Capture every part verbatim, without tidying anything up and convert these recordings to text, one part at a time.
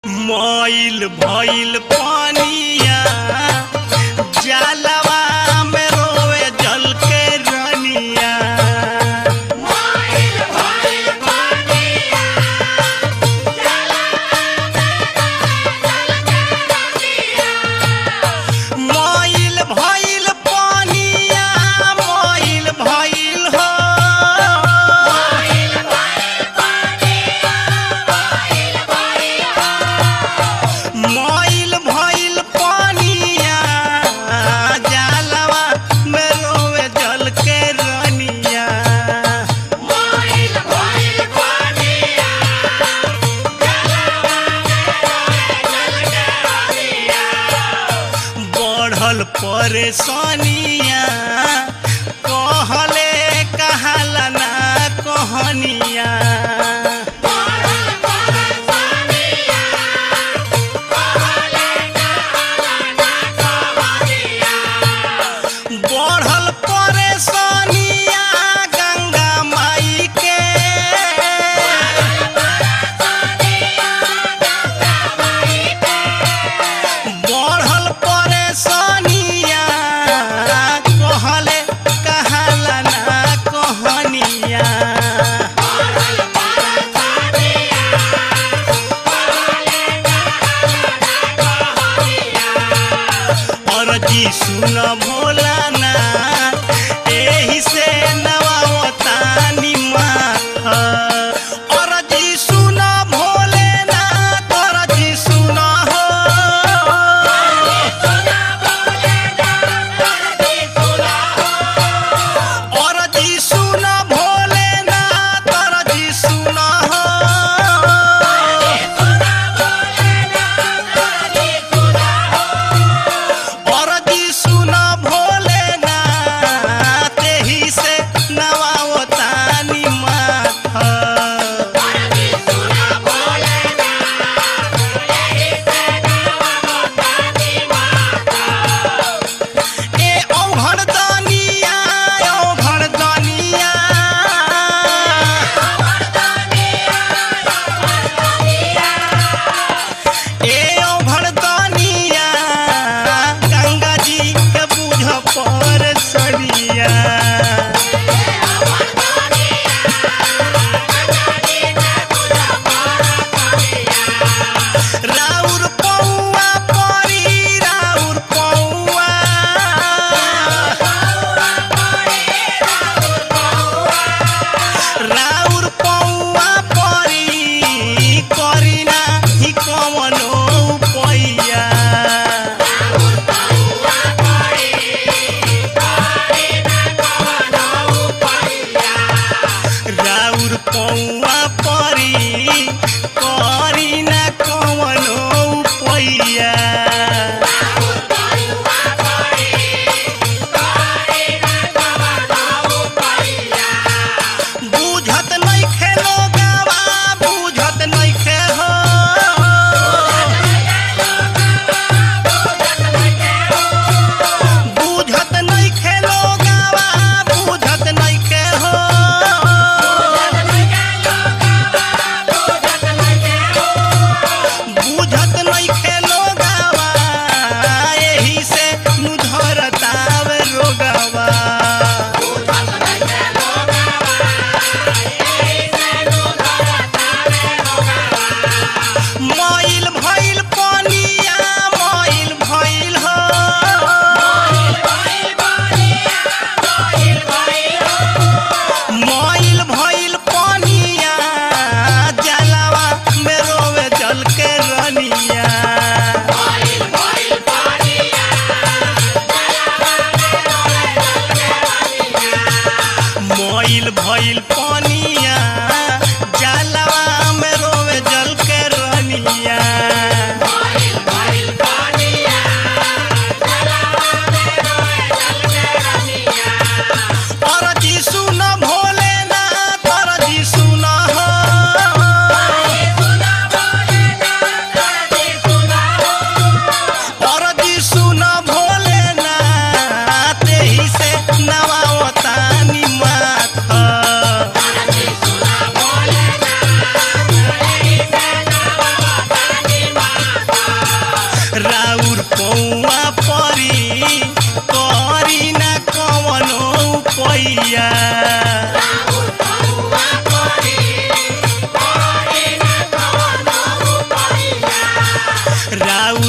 मोइल भइल पानिया जालवा में रोवे जल के रनिया। मोइल भइल पानिया जालवा में रोवे जल के रनिया। मोइल भइल पानिया मोइल भइल हो मोइल भइल पानिया मोइल भइल हो। मोइल भइल पानिया जालवा में रोवे जल के रनिया। मोइल भइल पानिया जालवा में रोवे जल के रनिया। बढ़ल परेशानिया कहले कहाला ना कहनिया। बढ़ल परेशानिया कहले कहाला ना कहनिया। बढ़ल परेशानिया गंगा माई के। बढ़ल परेशानिया कहले कहाला ना कहनिया। अरजी सुन भोलाना एही से नवावतानी माथा। अरजी सुन भोलेनाथ अरजी सुन हो। अरजी सुन भोलेनाथ अरजी सुन हो। अरजी सुन भोलेनाथ एही से नवावतानी माथा। ए औघड़ दानिया औघड़ दानिया ए औघड़ दानिया गंगा जी के बुझ पर सड़िया। राउर पौआ परी राउर पौआ। राउर पौआ परी करीना ही कवनो पैया। राउर पौआ परी करीना कवनो पैया। बुझत नइखे लोगवा बुझत नइखे हो।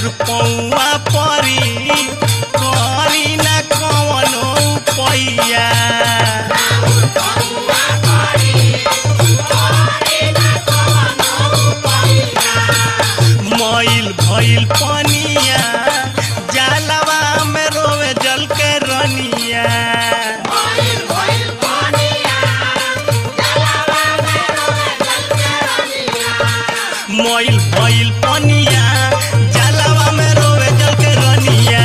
राउर पौआ परी करी ना कवनो पैया मोइल भइल पनिया जालवा में रोवे जल के रनिया मोइल भइल पनिया जालवा में रोवे जल के रनिया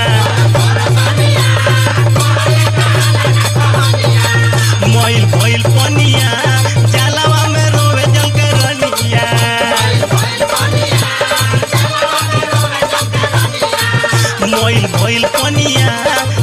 मोइल भइल पनिया जालवा में रोवे जल के रनिया मोइल भइल पनिया